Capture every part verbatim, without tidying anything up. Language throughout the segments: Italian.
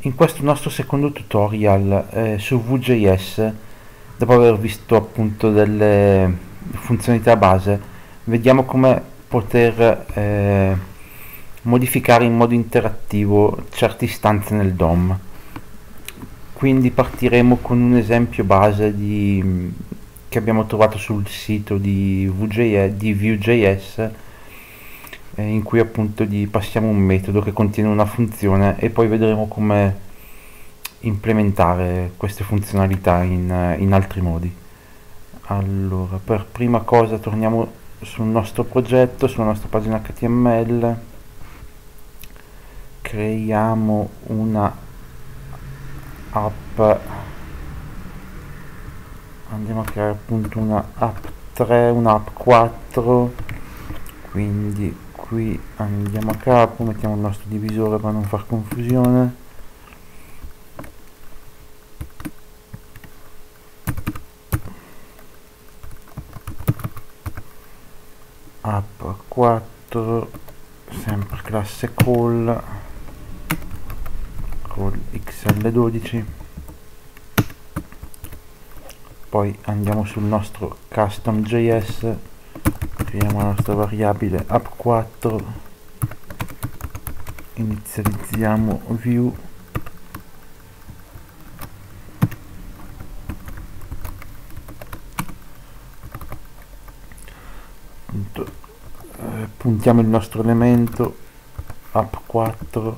In questo nostro secondo tutorial eh, su Vue.js, dopo aver visto appunto delle funzionalità base, vediamo come poter eh, modificare in modo interattivo certe istanze nel D O M. Quindi partiremo con un esempio base di, che abbiamo trovato sul sito di Vue.js, di Vue.js, in cui appunto gli passiamo un metodo che contiene una funzione e poi vedremo come implementare queste funzionalità in, in altri modi. Allora, per prima cosa torniamo sul nostro progetto, sulla nostra pagina H T M L, creiamo una app, andiamo a creare appunto una app tre, una app quattro, quindi qui andiamo a capo, mettiamo il nostro divisore per non far confusione, app quattro, sempre classe call, call X L dodici, poi andiamo sul nostro custom.js, creiamo la nostra variabile app quattro, inizializziamo view, appunto, eh, puntiamo il nostro elemento app quattro,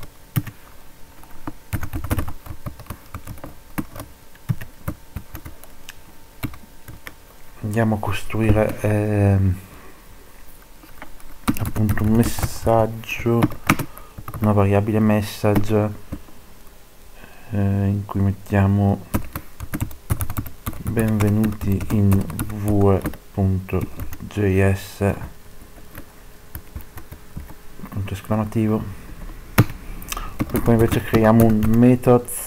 andiamo a costruire eh, appunto un messaggio, una variabile message eh, in cui mettiamo benvenuti in Vue.js, punto esclamativo. Poi, poi invece creiamo un methods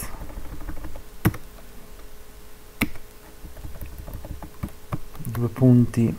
due punti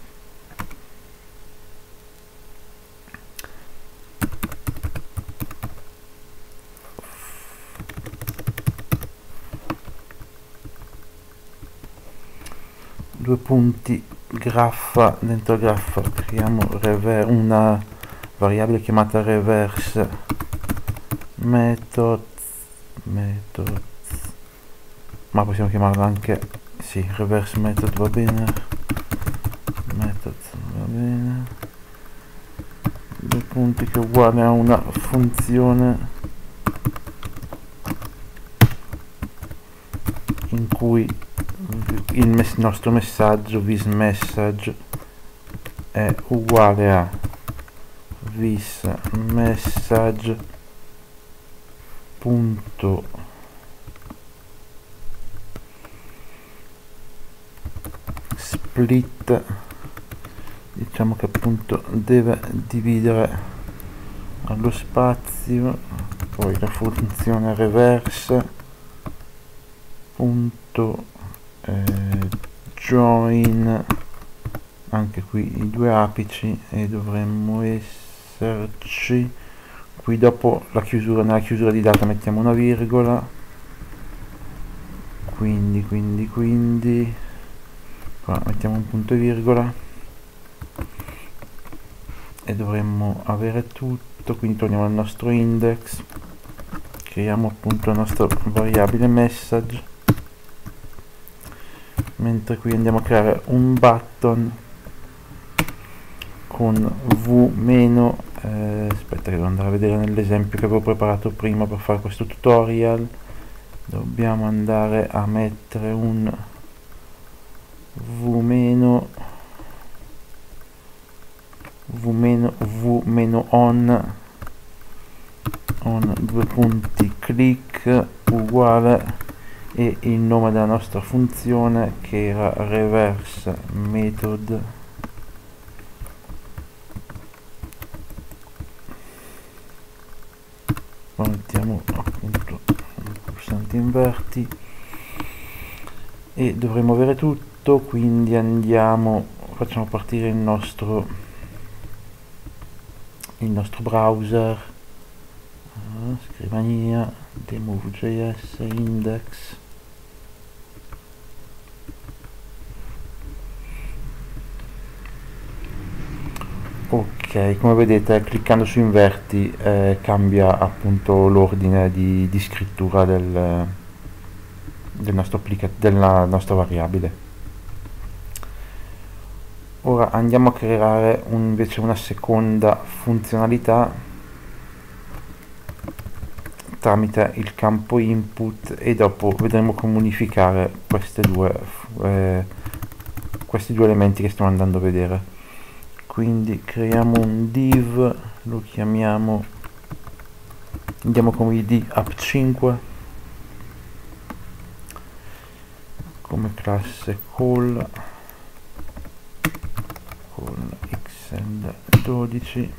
due punti graffa, dentro graffa creiamo rever una variabile chiamata reverse methods methods ma possiamo chiamarla anche, sì, reverse method va bene, methods va bene, due punti che è uguale a una funzione in cui il mes nostro messaggio visMessage è uguale a visMessage punto split, diciamo che appunto deve dividere allo spazio, poi la funzione reverse punto eh, join, anche qui i due apici, e dovremmo esserci qui dopo la chiusura, nella chiusura di data mettiamo una virgola, quindi quindi quindi qua mettiamo un punto e virgola e dovremmo avere tutto. Quindi torniamo al nostro index, creiamo appunto la nostra variabile message, mentre qui andiamo a creare un button con v meno eh, aspetta che devo andare a vedere nell'esempio che avevo preparato prima per fare questo tutorial, dobbiamo andare a mettere un v meno v meno v meno on on due punti click uguale e il nome della nostra funzione che era reverse method poi mettiamo appunto il pulsante inverti e dovremo avere tutto. Quindi andiamo, facciamo partire il nostro il nostro browser, ah, scrivo scrivania, demo.js, index. Ok, come vedete cliccando su inverti eh, cambia appunto l'ordine di, di scrittura del, del nostro applica- della nostra variabile. Ora andiamo a creare un, invece una seconda funzionalità tramite il campo input e dopo vedremo come unificare queste due, eh, questi due elementi che stiamo andando a vedere. Quindi creiamo un div, lo chiamiamo, andiamo come id app cinque, come classe call, con X L dodici,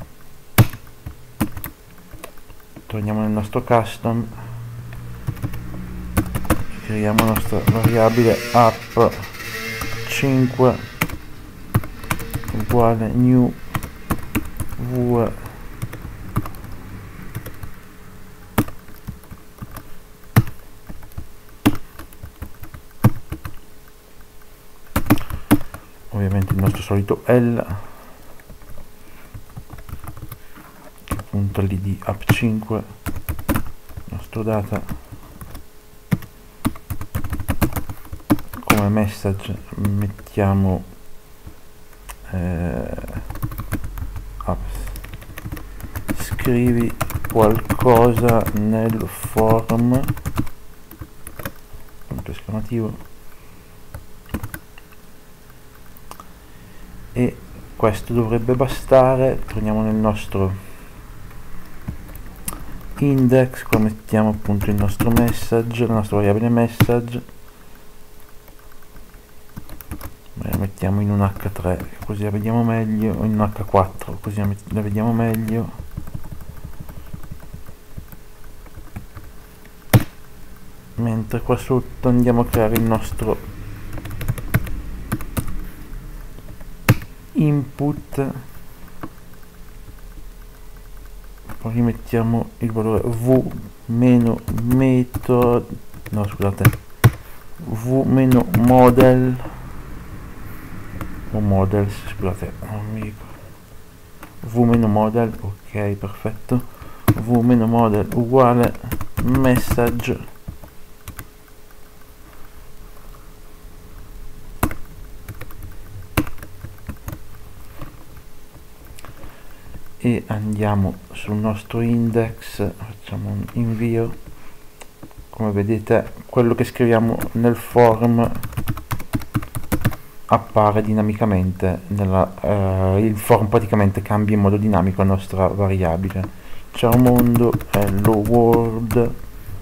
torniamo nel nostro custom, creiamo la nostra variabile app cinque uguale new v ovviamente il nostro solito L, che appunto l'id app cinque, il nostro data, come message mettiamo eh, apps, scrivi qualcosa nel form, punto esclamativo, e questo dovrebbe bastare. Torniamo nel nostro index, qua mettiamo appunto il nostro message, la nostra variabile message, la mettiamo in un H tre così la vediamo meglio, o in un H quattro così la vediamo meglio, mentre qua sotto andiamo a creare il nostro input, poi mettiamo il valore v meno method, no scusate, v meno model o models, scusate, non mi ricordo, v meno model, ok perfetto, v meno model uguale message e andiamo sul nostro index, facciamo un invio, come vedete quello che scriviamo nel form appare dinamicamente nella, eh, il form praticamente cambia in modo dinamico la nostra variabile. Ciao mondo, hello world,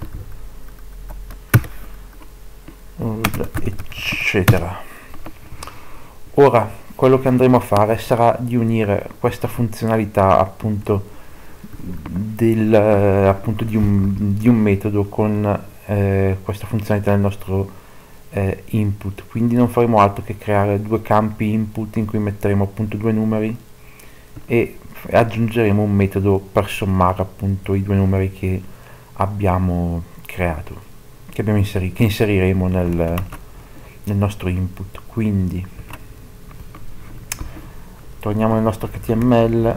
world eccetera. Ora quello che andremo a fare sarà di unire questa funzionalità appunto del eh, appunto di un, di un metodo con eh, questa funzionalità del nostro eh, input, quindi non faremo altro che creare due campi input in cui metteremo appunto due numeri e aggiungeremo un metodo per sommare appunto i due numeri che abbiamo creato, che abbiamo inserito, che inseriremo nel, nel nostro input. Quindi torniamo nel nostro H T M L,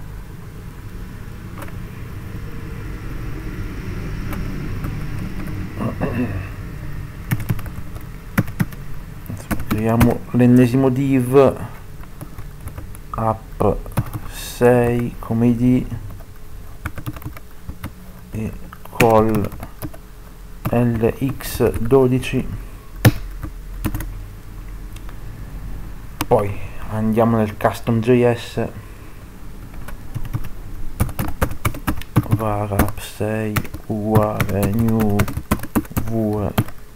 creiamo l'ennesimo div app sei come id e call L X dodici, poi andiamo nel custom.js, var app sei uguale new v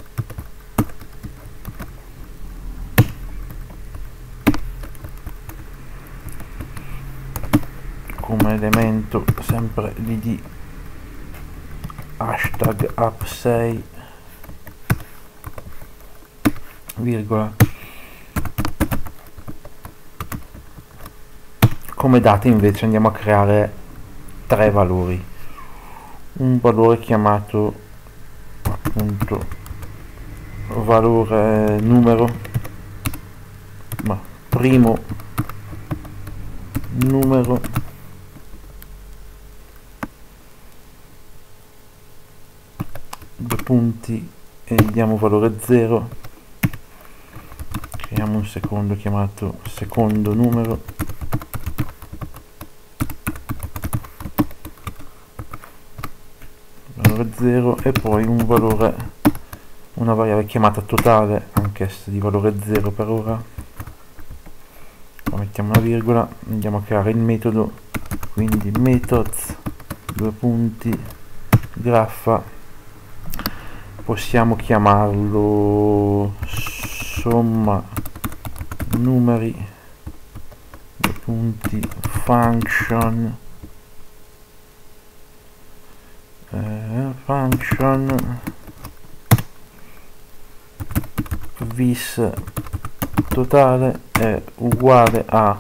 come elemento sempre l'id hashtag app sei virgola, come date invece andiamo a creare tre valori, un valore chiamato appunto valore numero, ma primo numero due punti e diamo valore zero, creiamo un secondo chiamato secondo numero, valore zero, e poi un valore, una variabile chiamata totale, anch'essa di valore zero per ora. Poi mettiamo una virgola, andiamo a creare il metodo, quindi methods due punti graffa, possiamo chiamarlo somma numeri due punti function eh, function vis totale è uguale a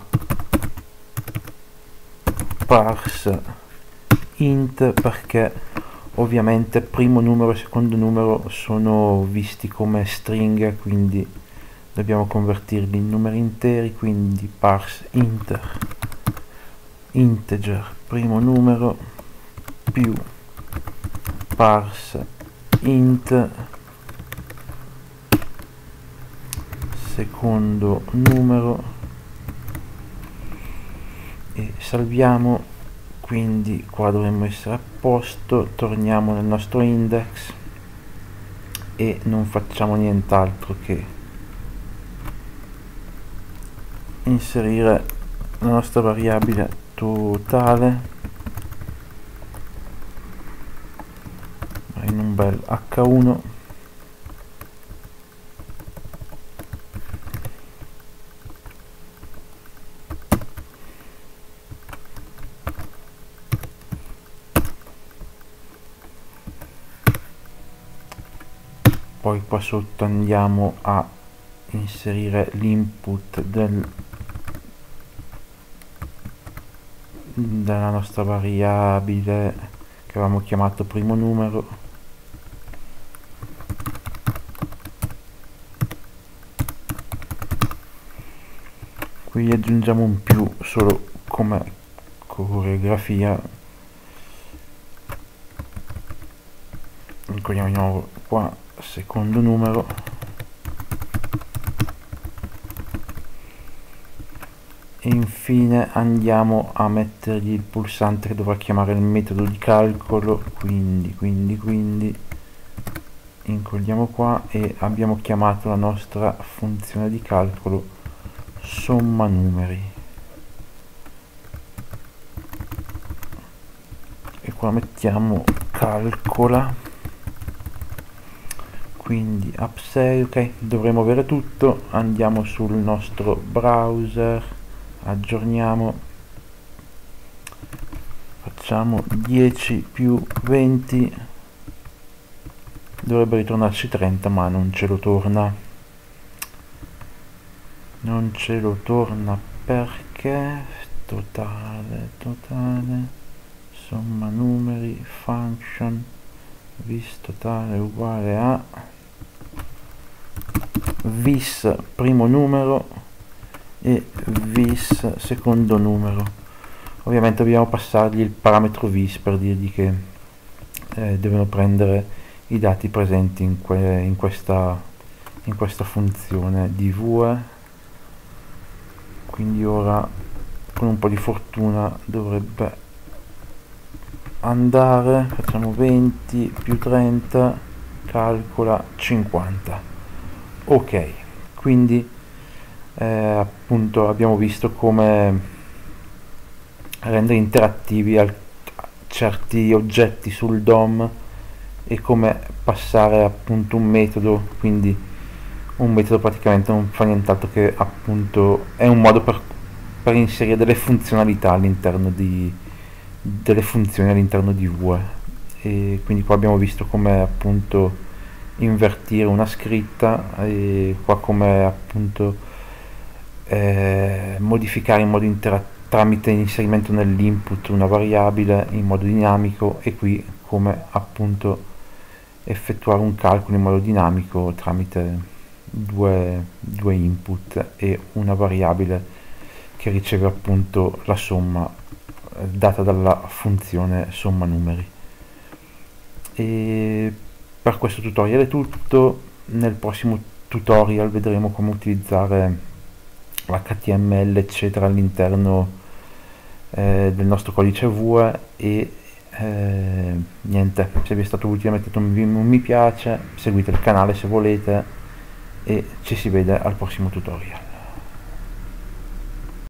parse int, perché ovviamente primo numero e secondo numero sono visti come stringhe, quindi dobbiamo convertirli in numeri interi, quindi parse inter integer primo numero più parse int secondo numero, e salviamo. Quindi qua dovremmo essere a posto, torniamo nel nostro index e non facciamo nient'altro che inserire la nostra variabile totale in un bel acca uno, poi qua sotto andiamo a inserire l'input del, della nostra variabile che avevamo chiamato primo numero, qui aggiungiamo un più solo come coreografia, includiamo di nuovo qua secondo numero, e infine andiamo a mettergli il pulsante che dovrà chiamare il metodo di calcolo, quindi quindi quindi incolliamo qua e abbiamo chiamato la nostra funzione di calcolo somma numeri, e qua mettiamo calcola, quindi app sei. Ok, dovremo avere tutto. Andiamo sul nostro browser, aggiorniamo, facciamo dieci più venti, dovrebbe ritornarci trenta, ma non ce lo torna non ce lo torna perché totale totale somma numeri function vis totale uguale a vis primo numero e vis secondo numero. Ovviamente dobbiamo passargli il parametro vis per dirgli che eh, devono prendere i dati presenti in, que in, questa, in questa funzione di vue. Quindi ora con un po' di fortuna dovrebbe andare. Facciamo venti più trenta, calcola cinquanta. Ok, quindi eh, appunto abbiamo visto come rendere interattivi certi oggetti sul D O M e come passare appunto un metodo, quindi un metodo praticamente non fa nient'altro che appunto è un modo per, per inserire delle funzionalità all'interno di delle funzioni all'interno di Vue. E quindi qua abbiamo visto come appunto invertire una scritta, e qua come appunto eh, modificare in modo tramite inserimento nell'input una variabile in modo dinamico, e qui come appunto effettuare un calcolo in modo dinamico tramite due, due input e una variabile che riceve appunto la somma eh, data dalla funzione somma numeri. E per questo tutorial è tutto. Nel prossimo tutorial vedremo come utilizzare l'H T M L eccetera all'interno eh, del nostro codice V U e eh, niente, se vi è stato utile mettete un, un mi piace, seguite il canale se volete e ci si vede al prossimo tutorial.